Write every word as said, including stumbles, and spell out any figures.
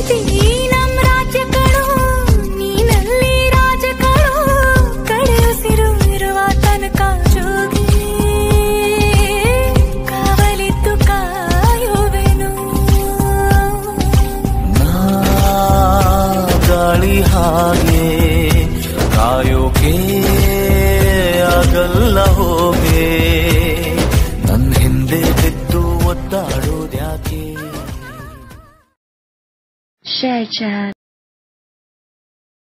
ಪ್ರೀತಿ ನಮ್ ರಾಜ್ಯ ಕಣೋ, ನೀನಲ್ಲಿ ರಾಜ ಕಣೋ, ಕಡೆಯುಸಿರು ಇರುವ ತನಕ ಜೋಗಿ ಕಾವಲಿದ್ದು ಕಾಯುವೆನು. ನಾ ಗಾಳಿ ಹಾಗೆ ಕಾಯೋಕೆ ಆಗಲ್ಲ ಹೋಗೆ, ನನ್ನ ಹಿಂದೆ ಬಿದ್ದು ಒದ್ದಾಡೋದ್ಯಾಕೆ. Share chat.